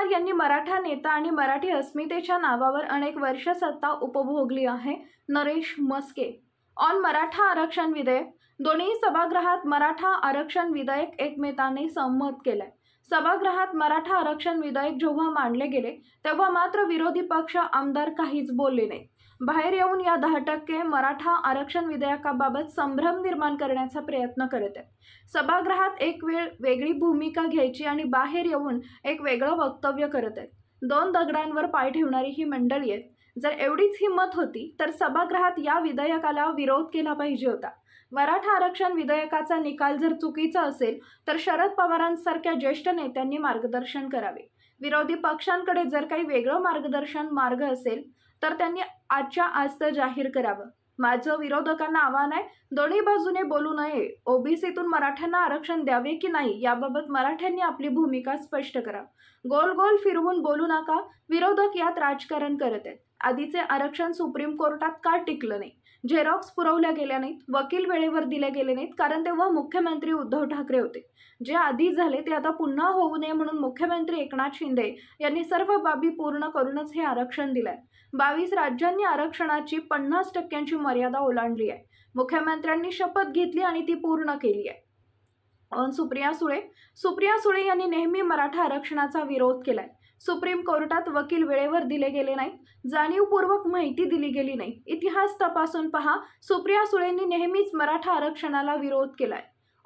पवार यांनी मराठा नेता आणि मराठी अस्मितेच्या नावावर अनेक वर्ष सत्ता उपभोगली आहे. नरेश मस्के ऑन मराठा आरक्षण विधेयक. दोन्ही सभागृहात मराठा आरक्षण विधेयक एकमताने संमत केले. सभागृहात मराठा आरक्षण विधेयक जेव्हा मांडले गेले तेव्हा मात्र विरोधी पक्ष आमदार काहीच बोलले नाही. बाहेर येऊन या 10% मराठा आरक्षण विधेयकाबाबत संभ्रम निर्माण करण्याचा प्रयत्न करत आहेत. सभागृहात एक वेळ वेगळी भूमिका घ्यायची आणि बाहेर येऊन एक वेगळं वक्तव्य करत आहेत. दोन दगडांवर पाय ठेवणारी ही मंडळी आहेत. जर एवढीच हिंमत होती तर सभागृहात या विधेयकाला विरोध केला पाहिजे होता. मराठा आरक्षण विधेयकाचा निकाल जर चुकीचा असेल तर शरद पवारांसारख्या ज्येष्ठ नेत्यांनी मार्गदर्शन करावे. विरोधी पक्षांकडे जर काही वेगळं मार्गदर्शन मार्ग असेल तर त्यांनी आजच्या आज तर जाहीर करावं. माझं विरोधकांना आव्हान आहे, दोन्ही बाजूने बोलू नये. ओबीसीतून मराठ्यांना आरक्षण द्यावे की नाही याबाबत मराठ्यांनी आपली भूमिका स्पष्ट करा. गोल गोल फिरवून बोलू नका. विरोधक यात राजकारण करत आहेत. आधीचे आरक्षण सुप्रीम कोर्टात का टिकलं नाही? झेरॉक्स पुरवल्या गेल्या नाहीत, वकील वेळेवर दिले गेले नाहीत, कारण तेव्हा मुख्यमंत्री उद्धव ठाकरे होते. जे आधी झाले ते आता पुन्हा होऊ नये म्हणून मुख्यमंत्री एकनाथ शिंदे यांनी सर्व बाबी पूर्ण करूनच हे आरक्षण दिलंय. 22 राज्यांनी आरक्षणाची 50% मर्यादा ओलांडली आहे. मुख्यमंत्र्यांनी शपथ घेतली आणि ती पूर्ण केली आहे. सुप्रिया सुळे यांनी नेहमी मराठा आरक्षणाचा विरोध केलाय. सुप्रीम कोर्टात वकील वेळेवर दिले गेले नाहीत, जाणीवपूर्वक माहिती दिली गेली नाही. इतिहास तपासून पहा. सुप्रिया सुळेंनी नेहमीच मराठा आरक्षणाला विरोध केलाय.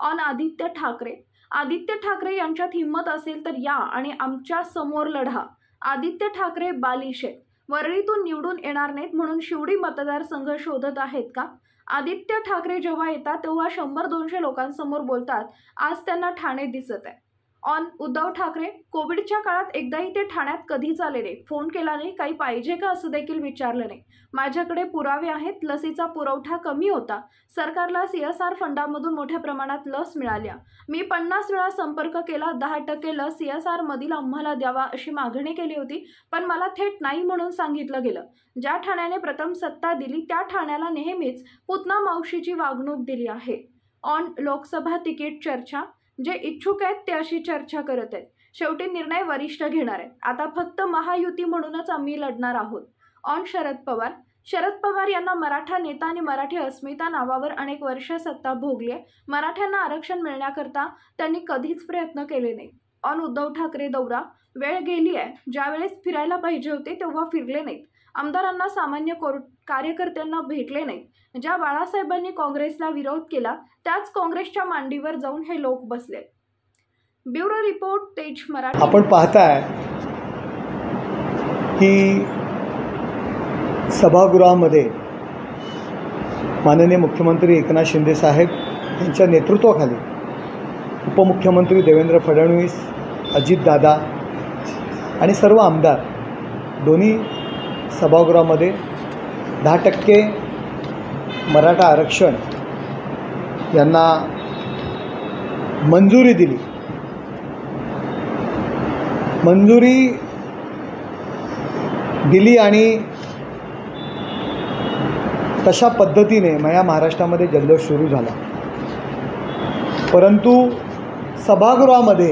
आदित्य ठाकरे यांच्यात हिंमत असेल तर या आणि आमच्या समोर लढा. आदित्य ठाकरे बालिश आहेत. वरळीतून निवडून येणार नाहीत म्हणून शिवडी मतदारसंघ शोधत आहेत का? आदित्य ठाकरे जेव्हा येतात तेव्हा 100-200 लोकांसमोर बोलतात. आज त्यांना ठाणे दिसत आहे. उद्धव ठाकरे कोविडच्या काळात एकदाही ते ठाण्यात कधीच आले नाही. फोन केला नाही, काही पाहिजे का असं देखील विचारलं नाही. माझ्याकडे पुरावे आहेत. लसीचा पुरवठा कमी होता. सरकारला CSR फंडामधून मोठ्या प्रमाणात लस मिळाल्या. मी 50 वेळा संपर्क केला. 10% लस CSR मधील आम्हाला द्यावा अशी मागणी केली होती, पण मला थेट नाही म्हणून सांगितलं गेलं. ज्या ठाण्याने प्रथम सत्ता दिली त्या ठाण्याला नेहमीच पुतना मावशीची वागणूक दिली आहे. लोकसभा तिकीट चर्चा. जे इच्छुक आहेत ते अशी चर्चा करत आहेत. शेवटी निर्णय वरिष्ठ घेणार आहेत. आता फक्त महायुती म्हणूनच आम्ही लढणार आहोत. शरद पवार यांना मराठा नेता आणि मराठी अस्मिता नावावर अनेक वर्ष सत्ता भोगली आहे. मराठ्यांना आरक्षण मिळण्याकरता त्यांनी कधीच प्रयत्न केले नाही. उद्धव ठाकरे दौरा. वेळ गेली आहे. ज्या वेळेस फिरायला पाहिजे होते तेव्हा फिरले नाहीत. आमदारांना सामान्य कार्यकर्त्यांना भेटले नाहीत. ज्या बाळासाहेबांनी काँग्रेसला विरोध केला त्याच काँग्रेसच्या मांडीवर जाऊन हे लोक बसले. ब्युरो रिपोर्ट, तेज मराठी. आपण पाहताय की सभागृहामध्ये माननीय मुख्यमंत्री एकनाथ शिंदे साहेब यांच्या नेतृत्वाखाली उपमुख्यमंत्री देवेंद्र फडणवीस, अजितदादा आणि सर्व आमदार दोन्ही सभागृहामध्ये 10% मराठा आरक्षण यांना मंजुरी दिली. आणि तशा पद्धतीने या महाराष्ट्रामध्ये जल्लोष सुरू झाला. परंतु सभागृहामध्ये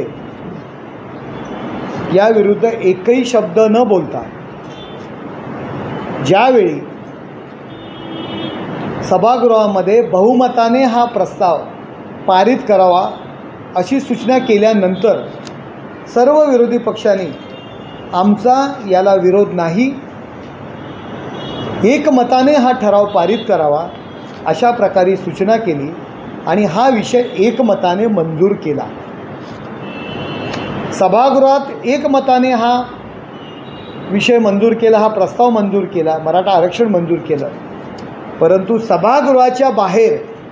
याविरुद्ध एकही शब्द न बोलता ज्यावेळी सभागृहामध्ये बहुमताने हा प्रस्ताव पारित करावा अशी सूचना केल्यानंतर सर्व विरोधी पक्षांनी आमचा याला विरोध नाही, एकमताने हा ठराव पारित करावा अशा प्रकारे सूचना केली आणि हा विषय एकमताने मंजूर केला. सभागृहात एकमताने हा विषय मंजूर केला, हा प्रस्ताव मंजूर केला, मराठा आरक्षण मंजूर केलं. परंतु सभागृहाच्या बाहेर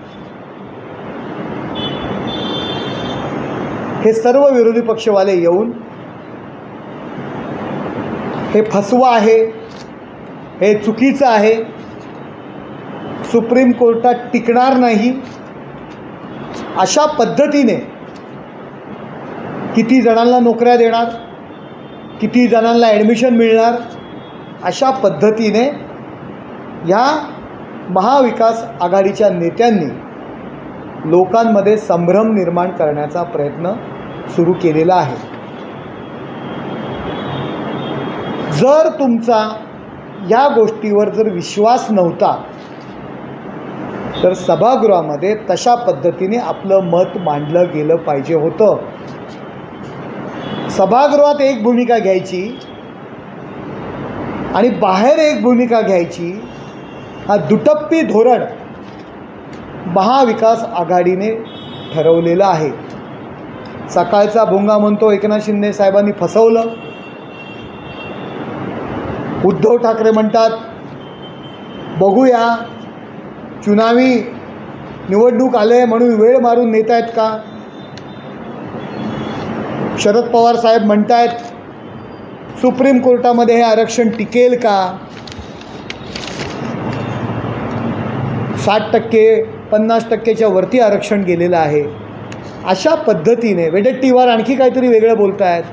हे सर्व विरोधी पक्षवाले येऊन हे फसवा आहे, हे चुकीचं आहे, सुप्रीम कोर्टात टिकणार नाही अशा पद्धतीने किती जणांना नोकऱ्या देणार, किती जणांना ॲडमिशन मिळणार अशा पद्धतीने या महाविकास आघाडीच्या नेत्यांनी लोकांमध्ये संभ्रम निर्माण करण्याचा प्रयत्न सुरू केलेला आहे. जर तुमचा या गोष्टीवर जर विश्वास नव्हता तर सभागृहामध्ये तशा पद्धतीने आपलं मत मांडलं गेलं पाहिजे होतं. सभागृहात एक भूमिका घ्यायची आणि बाहेर एक भूमिका घ्यायची, हा दुटप्पी धोरण महाविकास आघाडीने ठरवलेलं आहे. सकाळचा भोंगा म्हणतो एकनाथ शिंदे साहेबांनी फसवलं. उद्धव ठाकरे म्हणतात बघूया, चुनावी निवडणूक आले म्हणून वेळ मारून नेत आहेत का. शरद पवार साहेब म्हणतायत सुप्रीम कोर्टामध्ये हे आरक्षण टिकेल का. 60% 50%च्या वरती आरक्षण गेलेलं आहे. अशा पद्धतीने वेडेट्टीवार आणखी काहीतरी वेगळं बोलत आहेत.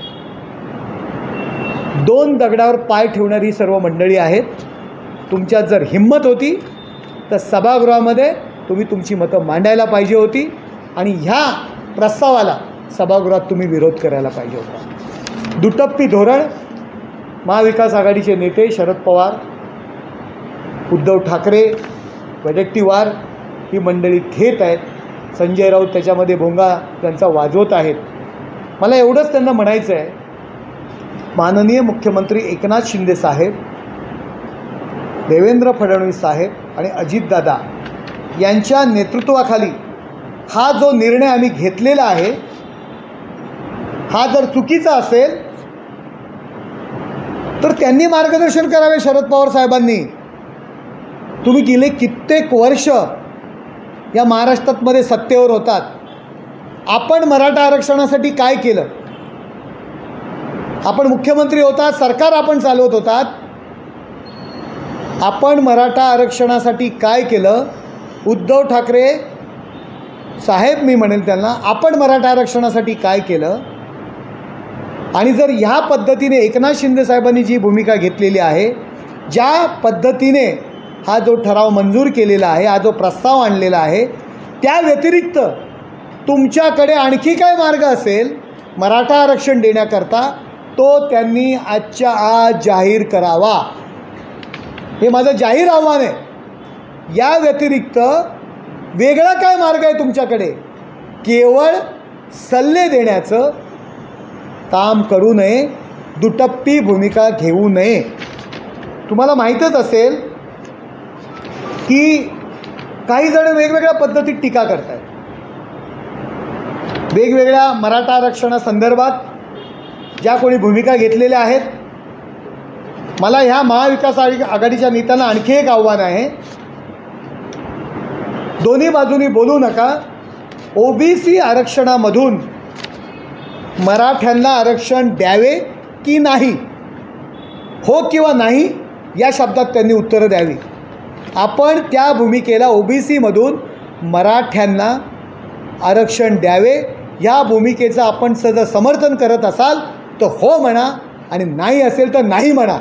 2 दगडावर पाय ठेवणारी सर्व मंडळी आहेत. तुमच्यात जर हिंमत होती तर सभागृहामध्ये तुम्ही तुमची मतं मांडायला पाहिजे होती आणि ह्या प्रस्तावाला सभागृहात तुम्ही विरोध करायला पाहिजे होता. दुटप्पी धोरण महाविकास आघाडीचे नेते शरद पवार, उद्धव ठाकरे, वडेट्टीवार ही मंडळी घेत आहेत. संजय राऊत त्याच्यामध्ये भोंगा त्यांचा वाजवत आहेत. मला एवढंच त्यांना म्हणायचं आहे, माननीय मुख्यमंत्री एकनाथ शिंदे साहेब, देवेंद्र फडणवीस साहेब आणि अजितदादा यांच्या नेतृत्वाखाली हा जो निर्णय आम्ही घेतलेला आहे हा जर चुकीचा असेल तर त्यांनी मार्गदर्शन करावे. शरद पवार साहेबांनी, तुम्ही गेले कित्येक वर्ष या महाराष्ट्रामध्ये सत्तेवर होतात. आपण मराठा आरक्षणासाठी काय केलं. आपण मुख्यमंत्री होतात, सरकार आपण चालवत होतात. आपण मराठा आरक्षणासाठी काय केलं. उद्धव ठाकरे साहेब, मी म्हणेल त्यांना, आपण मराठा आरक्षणासाठी काय केलं. आणि जर ह्या पद्धतीने एकनाथ शिंदे साहेबांनी जी भूमिका घेतलेली आहे, ज्या पद्धतीने हा जो ठराव मंजूर केलेला आहे, हा जो प्रस्ताव आणलेला आहे, त्या व्यतिरिक्त तुमच्याकडे आणखी काय मार्ग असेल मराठा आरक्षण देण्याकरता, तो त्यांनी आजच्या आज जाहीर करावा. हे माझं जाहीर आव्हान आहे. या व्यतिरिक्त वेगळा काय मार्ग आहे तुमच्याकडे. केवळ सल्ले देण्याचं काम करू नये, दुटप्पी भूमिका घेऊ नये. तुम्हाला माहीतच असेल की काही जण वेगवेगळ्या पद्धतीत टीका करत आहेत. वेगवेगळ्या मराठा आरक्षणासंदर्भात ज्या कोणी भूमिका घेतलेल्या आहेत, मला ह्या महाविकास आघाडीच्या नेत्यांना आणखी एक आव्हान आहे, दोन्ही बाजूनी बोलू नका. ओबीसी आरक्षणामधून मराठ्यांना आरक्षण द्यावे की नाही, हो किंवा नाही या शब्दात त्यांनी उत्तरं द्यावी. आपण त्या भूमिकेला ओबीसीमधून मराठ्यांना आरक्षण द्यावे या भूमिकेचं आपण जर समर्थन करत असाल तर हो म्हणा आणि नाही असेल तर नाही म्हणा.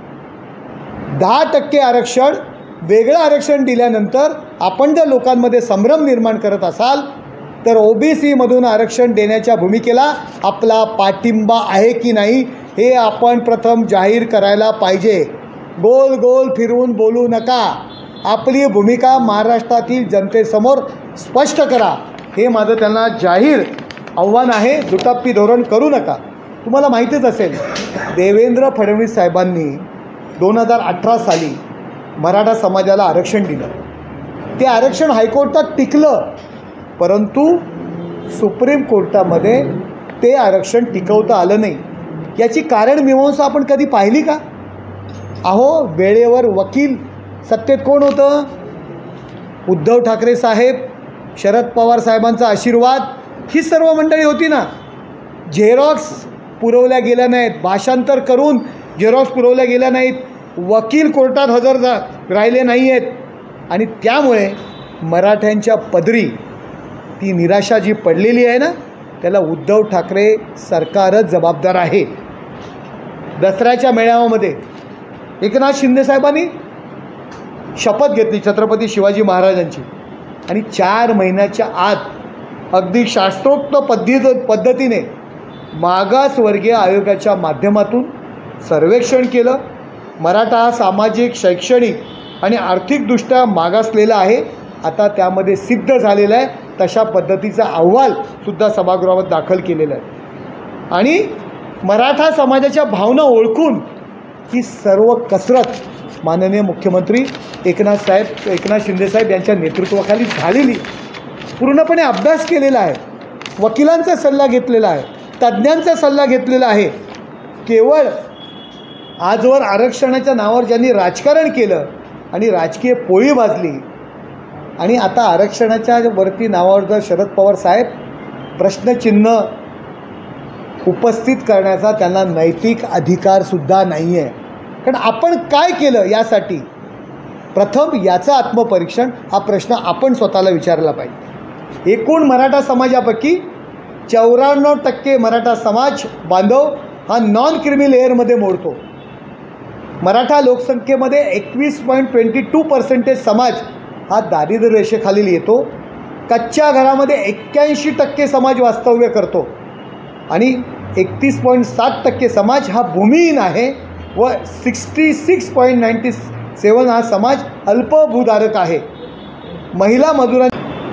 10% आरक्षण, वेगळं आरक्षण दिल्यानंतर आपण जर लोकांमध्ये संभ्रम निर्माण करत असाल तर ओबीसीमधून आरक्षण देण्याच्या भूमिकेला आपला पाठिंबा आहे की नाही हे आपण प्रथम जाहीर करायला पाहिजे. गोल गोल फिरवून बोलू नका. आपली भूमिका महाराष्ट्रातील जनतेसमोर स्पष्ट करा. हे माझं त्यांना जाहीर आव्हान आहे. दुटप्पी धोरण करू नका. तुम्हाला माहितीच असेल, देवेंद्र फडणवीस साहेबांनी 2018 साली मराठा समाजाला आरक्षण दिलं. ते आरक्षण हायकोर्टात टिकलं, परंतु सुप्रीम कोर्टामध्ये ते आरक्षण टिकवता आलं नाही. याची कारण मीमांसा आपण कधी पाहिली का. अहो, वेळेवर वकील सत्तेत कोण होतं. उद्धव ठाकरे साहेब, शरद पवार साहेबांचा आशीर्वाद, ही सर्व मंडळी होती ना. झेरॉक्स पुरवल्या गेल्या नाहीत, भाषांतर करून झेरॉक्स पुरवल्या गेल्या नाहीत, वकील कोर्टात हजर राहिले नाही आहेत. आणि त्यामुळे मराठ्यांच्या पदरी ती निराशा जी पडलेली आहे ना, त्याला उद्धव ठाकरे सरकारच जबाबदार आहे. दसऱ्याच्या मेळाव्यामध्ये एकनाथ शिंदे साहेबांनी शपथ घेतली छत्रपती शिवाजी महाराजांची आणि 4 महिन्याच्या आत अगदी शास्त्रोक्त पद्धतीने मागासवर्गीय आयोगाच्या माध्यमातून सर्वेक्षण केलं. मराठा हा सामाजिक, शैक्षणिक आणि आर्थिकदृष्ट्या मागासलेला आहे. आता त्यामध्ये सिद्ध झालेलं आहे. तशा पद्धतीचा अहवालसुद्धा सभागृहात दाखल केलेला आहे. आणि मराठा समाजाच्या भावना ओळखून ही सर्व कसरत माननीय मुख्यमंत्री एकनाथ शिंदेसाहेब यांच्या नेतृत्वाखाली झालेली, पूर्णपणे अभ्यास केलेला आहे, वकिलांचा सल्ला घेतलेला आहे, तज्ज्ञांचा सल्ला घेतलेला आहे. केवळ आजवर आरक्षणाच्या नावावर ज्यांनी राजकारण केलं आणि राजकीय पोळी भाजली आणि आता आरक्षणाच्या वरती नावावर जर शरद पवार साहेब प्रश्नचिन्ह उपस्थित करण्याचा त्यांना नैतिक अधिकारसुद्धा नाही आहे. कारण आपण काय केलं यासाठी प्रथम याचं आत्मपरीक्षण हा प्रश्न आपण स्वतःला विचारला पाहिजे. एकूण मराठा समाजापैकी 94% मराठा समाज बांधव हा नॉन क्रिमी लेअरमध्ये मोडतो. मराठा लोकसंख्येमध्ये 21.22% समाज हा दारिद्र्य रेषेखालील येतो. कच्च्या घरामध्ये 81% समाज वास्तव्य करतो आणि 31.7% समाज हा भूमिहीन आहे व 66.97 हा समाज अल्पभूधारक आहे. महिला मजुरां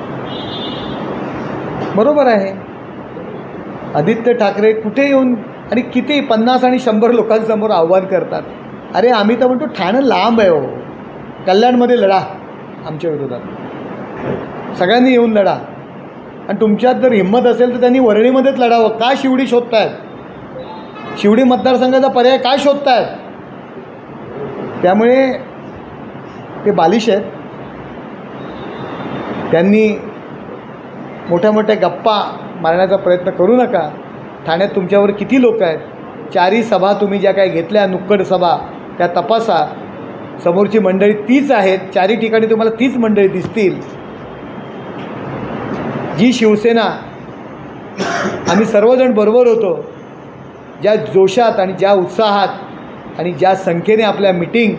बरोबर आहे. आदित्य ठाकरे कुठे येऊन आणि किती 50 आणि 100 लोकांसमोर आव्हान करतात. अरे आम्ही तर म्हणतो ठाणं लांब आहे हो, कल्याणमध्ये लढा आमच्या विरोधात, सगळ्यांनी येऊन लढा. आणि तुमच्यात जर हिंमत असेल तर त्यांनी वरळीमध्येच लढावं. का शिवडी शोधतायत? शिवडी मतदारसंघाचा पर्याय काय शोधतायत? त्यामुळे ते बालिश आहेत. त्यांनी मोठ्या मोठ्या गप्पा मारण्याचा प्रयत्न करू नका. ठाण्यात तुमच्यावर किती लोक आहेत? 4 सभा तुम्ही ज्या काय घेतल्या, नुक्कड सभा, त्या तपासा. समोरची मंडळी तीच आहेत. 4 ठिकाणी तुम्हाला तीच मंडळी दिसतील. जी शिवसेना आम्ही सर्वजण बरोबर होतो, ज्या जोशात आणि ज्या उत्साहात आणि ज्या संख्येने आपल्या मिटिंग,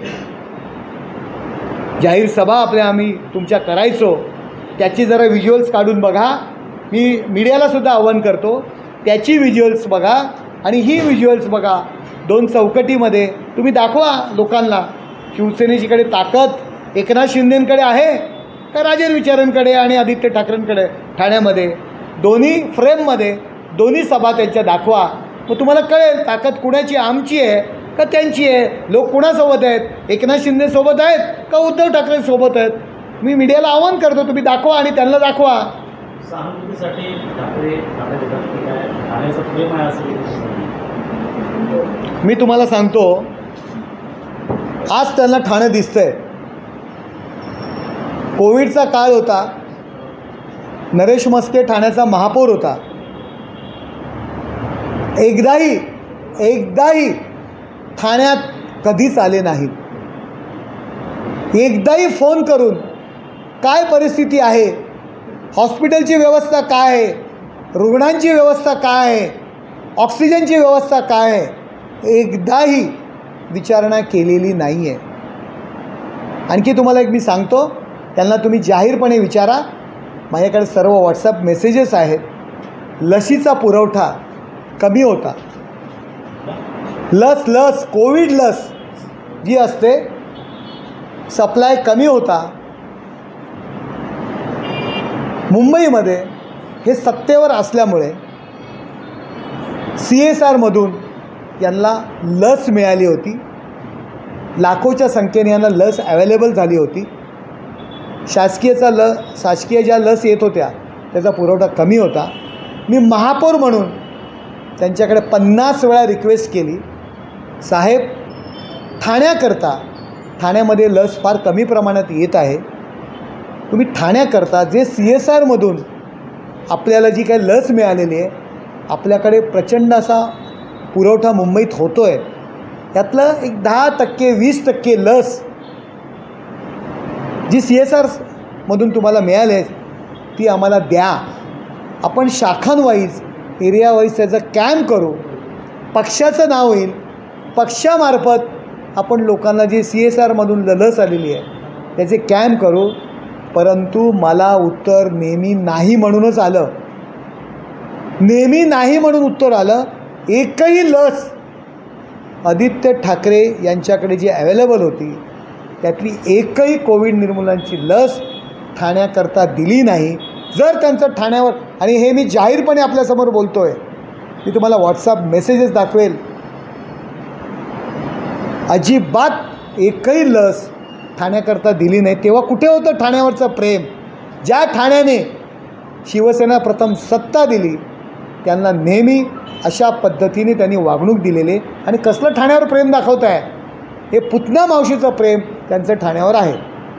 जाहीर सभा आम्ही तुमच्या करायचो, त्याची जरा व्हिज्युअल्स काढून बघा. मी मीडियालासुद्धा आवाहन करतो, त्याची व्हिज्युअल्स बघा आणि ही व्हिज्युअल्स बघा. 2 चौकटीमध्ये तुम्ही दाखवा लोकांना शिवसेनेचीकडे ताकद एकनाथ शिंदेंकडे आहे का राजेंद्र विचारांकडे आणि आदित्य ठाकरेंकडे. ठाण्यामध्ये दोन्ही फ्रेममध्ये दोन्ही सभा त्यांच्या दाखवा. मग तुम्हाला कळेल ताकद कुणाची, आमची आहे का त्यांची आहे. लोक कुणासोबत आहेत? एकनाथ शिंदेसोबत आहेत का उद्धव ठाकरेंसोबत आहेत? मी मीडियाला आवाहन करतो, तुम्ही दाखवा आणि त्यांना दाखवा. सहानुभूतीसाठी ठाकरे ठाण्याचं प्रेम आहे असं मी तुम्हाला सांगतो, आज त्यांना ठाणं दिसतंय. कोविडचा काळ होता, नरेश म्हस्के ठाण्याचा महापौर होता. एकदाही ठाण्यात कधीच आले नाहीत. एकदाही फोन करून काय परिस्थिती आहे, हॉस्पिटलची व्यवस्था काय आहे, रुग्णांची व्यवस्था काय आहे, ऑक्सिजनची व्यवस्था काय आहे, एकदाही विचारणा केलेली नाही आहे. आणखी तुम्हाला एक मी सांगतो, त्यांना तुम्ही जाहीरपणे विचारा. माझ्याकडे सर्व व्हॉट्सअप मेसेजेस आहेत. लसीचा पुरवठा कमी होता. लस कोविड लस जी असते सप्लाय कमी होता. मुंबईमध्ये हे सत्तेवर असल्यामुळे CSRमधून यांना लस मिळाली होती. लाखोच्या संख्येने यांना लस अवेलेबल झाली होती. शासकीय ज्या लस येत होत्या त्याचा पुरवठा कमी होता. मी महापौर म्हणून त्यांच्याकडे 50 वेळा रिक्वेस्ट केली, साहेब ठाण्यामध्ये लस फार कमी प्रमाणात येत आहे, तुम्ही ठाण्याकरता जे CSRमधून आपल्याला जी काही लस मिळालेली आहे, आपल्याकडे प्रचंड असा पुरवठा मुंबईत होतो आहे, त्यातलं एक 10% 20% लस जी CSRमधून तुम्हाला मिळाली आहे ती आम्हाला द्या. आपण शाखांवाईज एरियावाईज त्याचा कॅम्प करू. पक्षाचं नाव होईल, पक्षामार्फत आपण लोकांना जी CSRमधून लस आलेली आहे त्याचे कॅम्प करू. परंतु मला उत्तर नेहमी नाही म्हणूनच आलं. नेहमी नाही म्हणून उत्तर आलं. एकही लस आदित्य ठाकरे यांच्याकडे जी अवेलेबल होती त्यातली एकही कोविड निर्मूलनाची लस ठाण्याकरता दिली नाही. जर त्यांचं ठाण्यावर, आणि हे मी जाहीरपणे आपल्यासमोर बोलतो आहे, मी तुम्हाला व्हॉट्सअप मेसेजेस दाखवेल, अजिबात एकही लस ठाण्याकरता दिली नाही. तेव्हा कुठे होतं ठाण्यावरचं प्रेम? ज्या ठाण्याने शिवसेना प्रथम सत्ता दिली त्यांना नेहमी अशा पद्धतीने त्यांनी वागणूक दिलेले, आणि कसलं ठाण्यावर प्रेम दाखवत आहे? हे पुतना मावशीचं प्रेम त्यांचं ठाण्यावर आहे.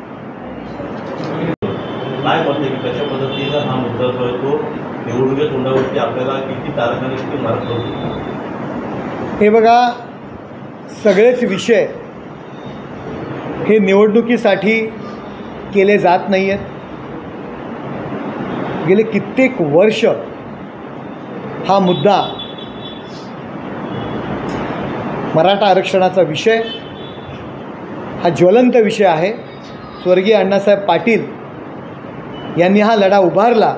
काय वाटते की कशा पद्धतीनं हा मुद्दा जो आहे तो निवडणुकीच्या तोंडावरती आपल्याला किती तारखाने किती मार्क होतो? हे बघा, सगळेच विषय हे निवडणुकीसाठी केले जात नाही आहेत. गेले कित्येक वर्ष हा मुद्दा, मराठा आरक्षणाचा विषय हा ज्वलंत विषय आहे. स्वर्गीय अण्णासाहेब पाटील यांनी हा लढा उभारला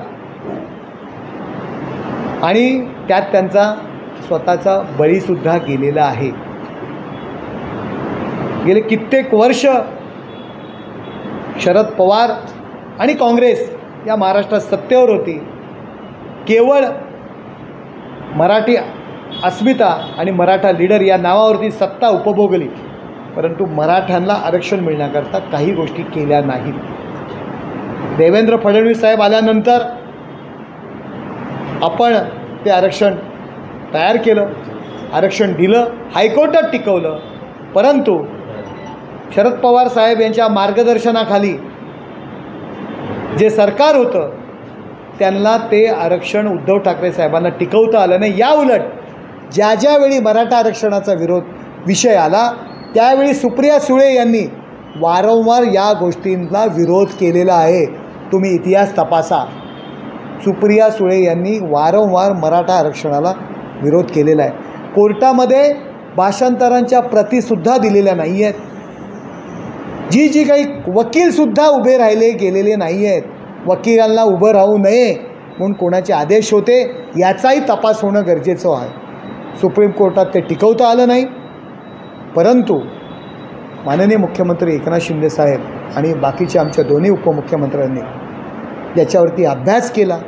आणि त्यात त्यांचा स्वतःचा बळीसुद्धा गेलेला आहे. गेले कित्येक वर्ष शरद पवार आणि काँग्रेस या महाराष्ट्रात सत्तेवर होती. केवळ मराठी अस्मिता आणि मराठा लीडर या नावावरती सत्ता उपभोगली, परंतु मराठ्यांना आरक्षण मिळण्याकरता काही गोष्टी केल्या नाहीत. देवेंद्र फडणवीस साहेब आल्यानंतर आपण ते आरक्षण तयार केलं, आरक्षण दिलं, हायकोर्टात टिकवलं. परंतु शरद पवार साहेब यांच्या मार्गदर्शनाखाली जे सरकार होतं त्यांना ते आरक्षण उद्धव ठाकरे साहेबांना टिकवता आलं नाही. या उलट ज्या ज्यावेळी मराठा आरक्षणाचा विषय आला त्यावेळी सुप्रिया सुळे यांनी वारंवार या गोष्टींना विरोध केलेला आहे. तुम्ही इतिहास तपासा. सुप्रिया सुळे यांनी वारंवार मराठा आरक्षणाला विरोध केलेला आहे. कोर्टामध्ये भाषांतरांच्या प्रतिसुद्धा दिलेल्या नाही आहेत. जी काही वकीलसुद्धा उभे राहिले गेलेले नाही आहेत. वकिलांना उभं राहू नये म्हणून कोणाचे आदेश होते याचाही तपास होणं गरजेचं आहे. सुप्रीम कोर्टात ते टिकवता आलं नाही. परंतु माननीय मुख्यमंत्री एकनाथ शिंदे साहेब आणि बाकीच्या आमच्या दोन्ही उपमुख्यमंत्र्यांनी याच्यावरती अभ्यास केला.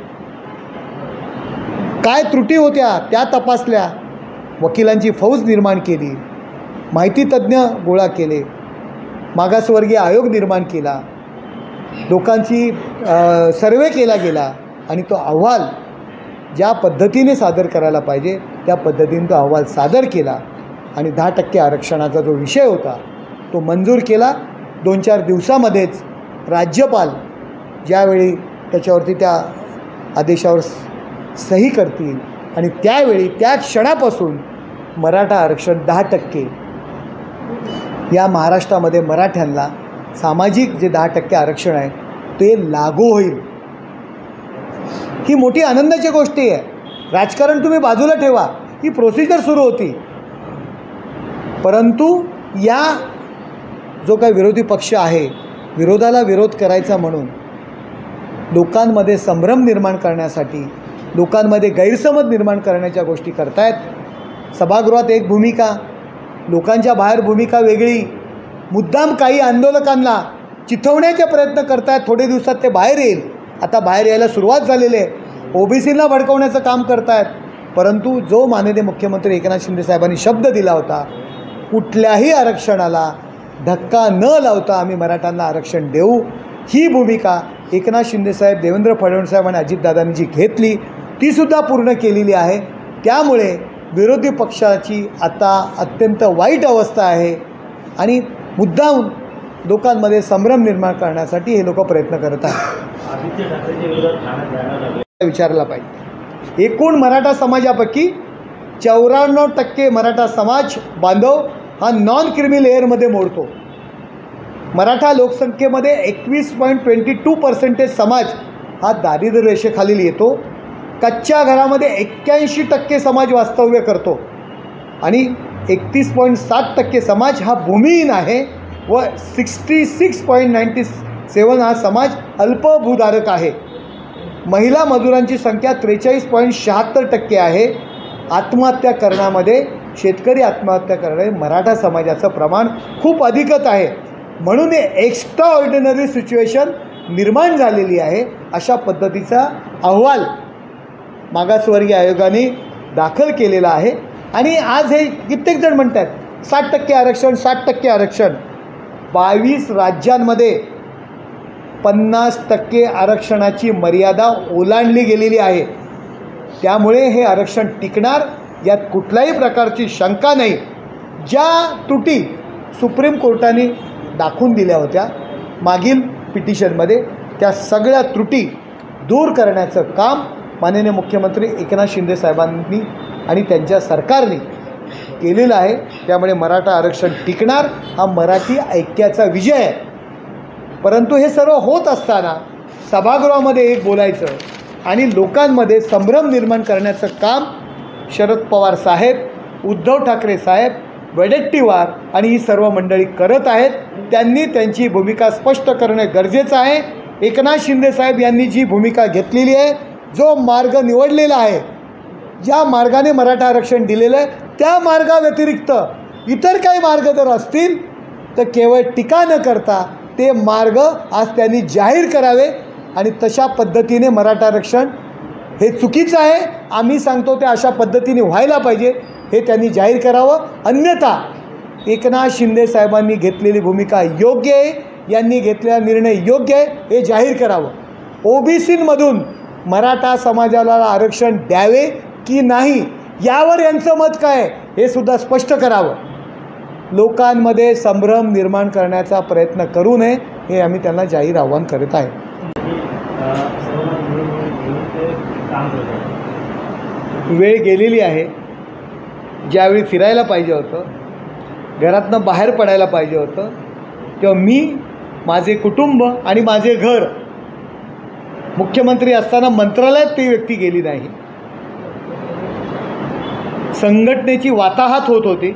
काय त्रुटी होत्या त्या तपासल्या, वकिलांची फौज निर्माण केली, माहिती तज्ज्ञ गोळा केले, मागासवर्गीय आयोग निर्माण केला, लोकांची सर्वे केला गेला आणि तो अहवाल ज्या पद्धतीने सादर करायला पाहिजे त्या पद्धतीने तो अहवाल सादर केला आणि 10% आरक्षणाचा जो विषय होता तो मंजूर केला. 2-4 दिवसामध्येच राज्यपाल ज्यावेळी त्याच्यावरती त्या आदेशावर सही करतील आणि त्यावेळी त्या क्षणापासून मराठा आरक्षण 10% या महाराष्ट्रामध्ये मराठ्यांना सामाजिक जे 10% आरक्षण आहे ते लागू होईल. ही मोठी आनंदाची गोष्ट आहे. राजकारण तुम्ही बाजूला ठेवा, ही प्रोसिजर सुरू होती. परंतु या जो काही विरोधी पक्ष आहे विरोधाला विरोध करायचा म्हणून लोकांमध्ये संभ्रम निर्माण करण्यासाठी, लोकांमध्ये गैरसमज निर्माण करण्याच्या गोष्टी करतायत. सभागृहात एक भूमिका, लोकांच्या बाहेर भूमिका वेगळी. मुद्दाम काही आंदोलकांना चिथवण्याचे प्रयत्न करतायत. थोडे दिवसात ते बाहेर येईल. आता बाहेर यायला सुरुवात झालेली आहे. ओबीसीला भडकवण्याचं काम करतायत. परंतु जो माननीय मुख्यमंत्री एकनाथ शिंदे साहेबांनी शब्द दिला होता, कुठल्याही आरक्षणाला धक्का न लावता आम्ही मराठ्यांना आरक्षण देऊ, ही भूमिका एकनाथ शिंदे साहेब, देवेंद्र फडणवीस साहेब आणि अजितदादांनी जी घेतली तीसुद्धा पूर्ण केलेली आहे. त्यामुळे विरोधी पक्षाची आता अत्यंत वाईट अवस्था आहे आणि मुद्दाम लोकांमध्ये संभ्रम निर्माण करण्यासाठी हे लोक प्रयत्न करत आहेत. आदित्य ठाकरेंच्या विरोधात ठाण्यात जाण्यात आले. विचारला पाहिजे. एकूण मराठा समाजापैकी 94% मराठा समाज बांधव हा नॉन क्रिमी लेअरमध्ये मोडतो. मराठा लोकसंख्येमध्ये 21.22% समाज हा दारिद्र्य रेषेखालील येतो. कच्च्या घरामध्ये 81% समाज वास्तव्य करतो आणि 31.7% समाज हा भूमिहीन आहे व 66.97 हा समाज अल्पभूधारक आहे. महिला मजुरांची संख्या 43.76% आहे. आत्महत्या करण्यामध्ये शेतकरी आत्महत्या करणे मराठा समाजाचं प्रमाण खूप अधिकच आहे. म्हणून हे एक्स्ट्रा ऑर्डिनरी सिच्युएशन निर्माण झालेली आहे. अशा पद्धतीचा अहवाल मागासवर्गीय आयोगाने दाखल केलेला आहे. आणि आज हे कित्येक जण म्हणतात 60% आरक्षण 60% आरक्षण. 22 राज्यांमध्ये 50% आरक्षणाची मर्यादा ओलांडली गेलेली आहे. त्यामुळे हे आरक्षण टिकणार यात कुठल्याही प्रकारची शंका नाही. ज्या त्रुटी सुप्रीम कोर्टाने दाखवून दिल्या होत्या मागील पिटिशनमध्ये, त्या सगळ्या त्रुटी दूर करण्याचं काम माननीय मुख्यमंत्री एकनाथ शिंदे साहेबांनी आणि त्यांच्या सरकारने केलेलं आहे. त्यामुळे मराठा आरक्षण टिकणार हा मराठी ऐक्याचा विजय आहे. परंतु हे सर्व होत असताना सभागृहामध्ये एक बोलायचं आणि लोकांमध्ये संभ्रम निर्माण करण्याचं काम शरद पवार साहेब, उद्धव ठाकरे साहेब, वडेट्टीवार आणि ही सर्व मंडळी करत आहेत. त्यांनी त्यांची भूमिका स्पष्ट करणं गरजेचं आहे. एकनाथ शिंदे साहेब यांनी जी भूमिका घेतलेली आहे, जो मार्ग निवडलेला आहे, ज्या मार्गाने मराठा आरक्षण दिलेलं आहे, त्या मार्गाव्यतिरिक्त इतर काही मार्ग जर असतील तर केवळ टीका न करता ते मार्ग आज त्यांनी जाहीर करावे. आणि तशा पद्धतीने मराठा आरक्षण हे चुकीचं आहे, आम्ही सांगतो ते अशा पद्धतीने व्हायला पाहिजे, हे त्यांनी जाहीर करावं. अन्यथा एकनाथ शिंदे साहेबांनी घेतलेली भूमिका योग्य आहे, यांनी घेतलेला निर्णय योग्य आहे, हे जाहीर करावं. ओबीसीमधून मराठा समाजाला आरक्षण द्यावे की नाही यावर यांचं मत काय हे सुद्धा स्पष्ट करावं. लोकांमध्ये संभ्रम निर्माण करण्याचा प्रयत्न करू नये, हे आम्ही त्यांना जाहीर आव्हान करत आहे. वेळ गेलेली आहे. ज्यावेळी फिरायला पाहिजे होतं, घरातनं बाहेर पडायला पाहिजे होतं, तेव्हा मी, माझे कुटुंब आणि माझे घर, मुख्यमंत्री असताना मंत्रालयात ती व्यक्ती गेली नाही. संघटनेची वाताहत होत होती.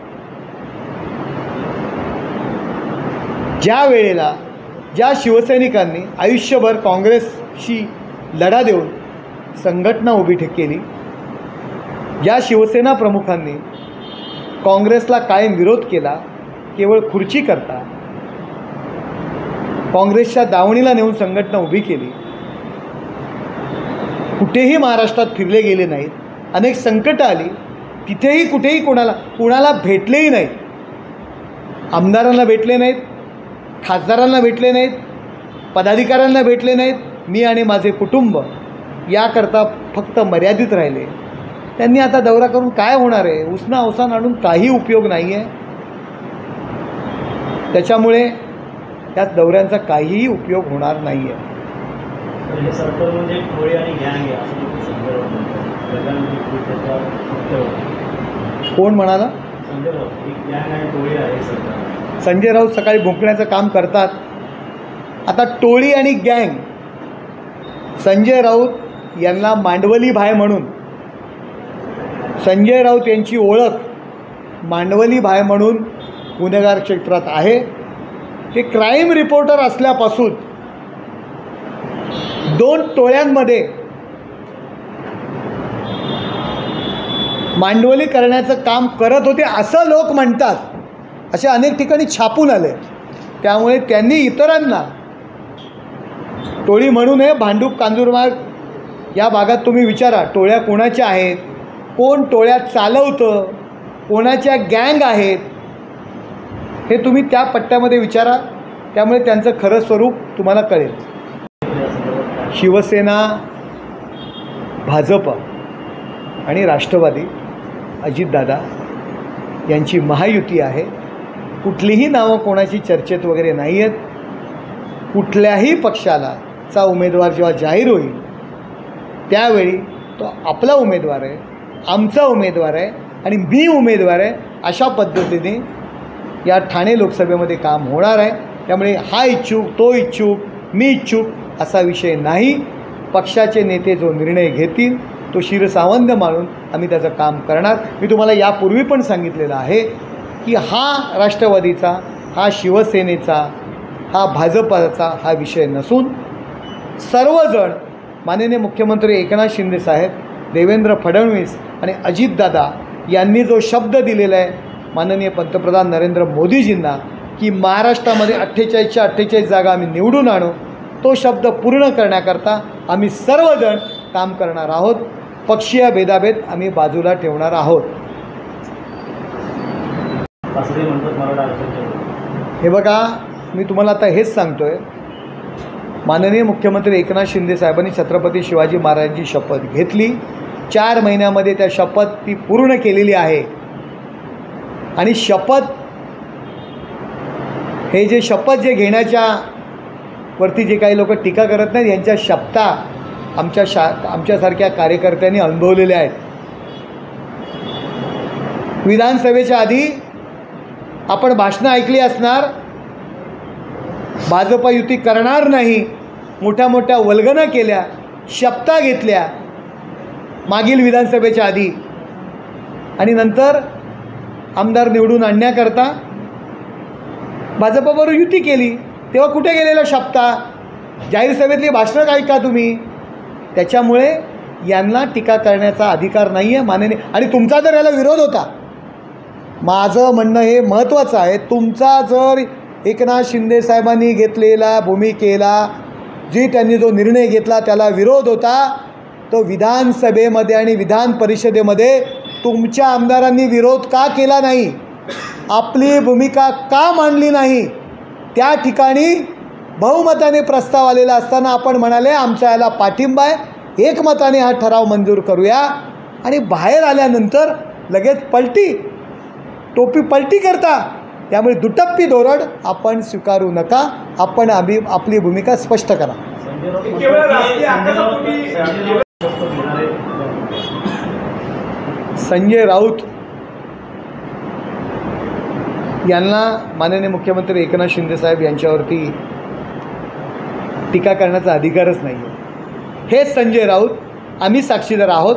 ज्या वेळेला ज्या शिवसैनिकांनी आयुष्यभर काँग्रेसशी लढा देऊन संघटना उभी केली, ज्या शिवसेना प्रमुखांनी काँग्रेसला कायम विरोध केला, केवळ खुर्ची करता काँग्रेसच्या दावणीला नेऊन संघटना उभी केली, कुठेही महाराष्ट्रात फिरले गेले नाहीत, अनेक संकटं आली, तिथेही कुठेही कोणाला भेटलेही नाहीत, आमदारांना भेटले नाहीत, खासदारांना भेटले नाहीत, पदाधिकाऱ्यांना भेटले नाहीत. मी आणि माझे कुटुंब याकरता फक्त मर्यादित राहिले. त्यांनी आता दौरा करून काय होणार आहे? उसना अवसान आणून काही उपयोग नाही आहे. त्याच्यामुळे त्या दौऱ्यांचा काहीही उपयोग होणार नाही आहे. कोण म्हणाला? संजय राऊत सकाळी भुंकण्याचं काम करतात. आता टोळी आणि गँग, संजय राऊत यांना मांडवली भाय म्हणून, संजय राऊत यांची ओळख मांडवली भाय म्हणून गुन्हेगार क्षेत्रात आहे. ते क्राईम रिपोर्टर असल्यापासून 2 टोळ्यांमध्ये मांडवली करण्याचं काम करत होते असं लोक म्हणतात. असे अनेक ठिकाणी छापून आले. त्यामुळे त्यांनी इतरांना टोळी म्हणू नये. भांडूप, कांजूरमार्ग या भागात तुम्ही विचारा टोळ्या कोणाच्या आहेत, कोण टोळ्या चालवतं, कोणाच्या गँग आहेत, हे तुम्ही त्या पट्ट्यामध्ये विचारा. त्यामुळे त्यांचं खरं स्वरूप तुम्हाला कळेल. शिवसेना, भाजप आणि राष्ट्रवादी, अजितदादा यांची महायुती आहे. कुठलीही नावं कोणाची चर्चेत वगैरे नाही आहेत. कुठल्याही पक्षाला चा उमेदवार जेव्हा जाहीर होईल त्यावेळी तो आपला उमेदवार आहे, आमचा उमेदवार आहे आणि मी उमेदवार आहे, अशा पद्धतीने या ठाणे लोकसभेमध्ये काम होणार आहे. त्यामुळे हा इच्छुक, तो इच्छुक, मी इच्छुक असा विषय नाही. पक्षाचे नेते जो निर्णय घेतील तो शिरसावंत मानून आम्ही त्याचं काम करणार. मी तुम्हाला यापूर्वी पण सांगितलेलं आहे की हा राष्ट्रवादीचा, हा शिवसेनेचा, हा भाजपाचा हा विषय नसून सर्वजण माननीय मुख्यमंत्री एकनाथ शिंदे साहेब, देवेंद्र फडणवीस आणि अजितदादा यांनी जो शब्द दिलेला आहे माननीय पंतप्रधान नरेंद्र मोदीजींना की महाराष्ट्रामध्ये 48च्या 48 जागा आम्ही निवडून आणू, तो शब्द पूर्ण करण्याकरता आम्ही सर्वजण काम करणार आहोत. पक्षीय भेदाभेद आम्ही बाजूला ठेवणार आहोत. हे बघा, मी तुम्हाला आता हेच सांगतो आहे, माननीय मुख्यमंत्री एकनाथ शिंदे साहेबांनी छत्रपती शिवाजी महाराजांची शपथ घेतली. 4 महिन्यामध्ये त्या शपथ ती पूर्ण केलेली आहे. आणि शपथ हे जे शपथ जे घेण्याच्या वरती जे काही लोक टीका करत नाहीत, यांच्या शपथा आमच्यासारख्या कार्यकर्त्यांनी अनुभवलेल्या आहेत. विधानसभेच्या आधी आपण भाषणं ऐकली असणार, भाजप युती करणार नाही, मोठ्या मोठ्या वल्गना केल्या, शपथा घेतल्या मागील विधानसभेच्या आधी, आणि नंतर आमदार निवडून आणण्याकरता भाजपबरोबर युती केली. तेव्हा कुठे गेलेल्या शपथा? जाहीर सभेतली भाषणं ऐका तुम्ही. त्याच्यामुळे यांना टीका करण्याचा अधिकार नाही आहे माननीय. आणि तुमचा जर याला विरोध होता, माझं म्हणणं हे महत्त्वाचं आहे, तुमचा जर एकनाथ शिंदे साहेबांनी घेतलेला भूमिकेला त्यांनी जो निर्णय घेतला त्याला विरोध होता, तो विधानसभेमध्ये आणि विधान परिषदेमध्ये तुमच्या आमदारांनी विरोध का केला नाही, आपली भूमिका का मांडली नाही? त्या ठिकाणी बहुमताने प्रस्ताव आलेला असताना आपण म्हणाले आमचा याला पाठिंबा आहे, एकमताने हा ठराव मंजूर करूया. आणि बाहेर आल्यानंतर लगेच टोपी पलटी करता. त्यामुळे दुटप्पी धोरण आपण स्वीकारू नका. आपण आपली भूमिका स्पष्ट करा. संजय राऊत यांना माननीय मुख्यमंत्री एकनाथ शिंदे साहेब यांच्यावरती टीका करण्याचा अधिकारच नाही आहे. हेच संजय राऊत, आम्ही साक्षीदार आहोत,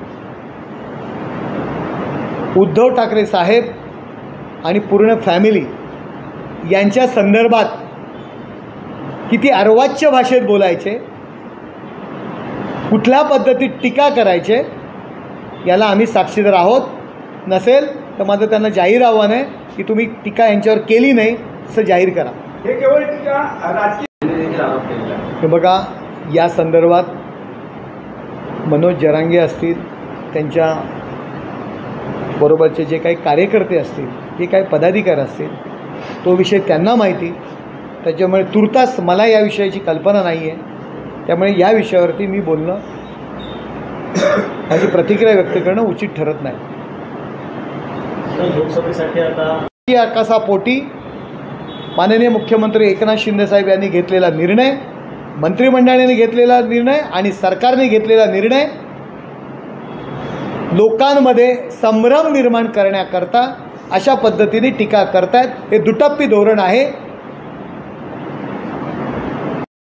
उद्धव ठाकरे साहेब आणि पूर्ण फॅमिली यांच्या संदर्भात किती अर्वाच्य भाषेत बोलायचे, कुठल्या पद्धतीत टीका करायचे, याला आम्ही साक्षीदार आहोत. नसेल तर माझं त्यांना जाहीर आव्हान आहे की तुम्ही टीका यांच्यावर केली नाही असं जाहीर करा. हे केवळ टीका राजकीय. हे बघा, या संदर्भात मनोज जरांगे असतील, त्यांच्या बरोबरचे जे काही कार्यकर्ते असतील, जे काही पदाधिकारी असतील, तो विषय त्यांना माहिती. त्याच्यामुळे तुर्तास मला या विषयाची कल्पना नाही आहे. त्यामुळे या विषयावरती मी बोलणं, माझी प्रतिक्रिया व्यक्त करणं उचित ठरत नाही. लोकसभेसाठी आता आकाशापोटी माननीय मुख्यमंत्री एकनाथ शिंदे साहेब यांनी घेतलेला निर्णय, मंत्रिमंडळाने घेतलेला निर्णय आणि सरकारने घेतलेला निर्णय लोकांमध्ये संभ्रम निर्माण करण्याकरता अशा पद्धतीने टीका करतायत. हे दुटप्पी धोरण आहे.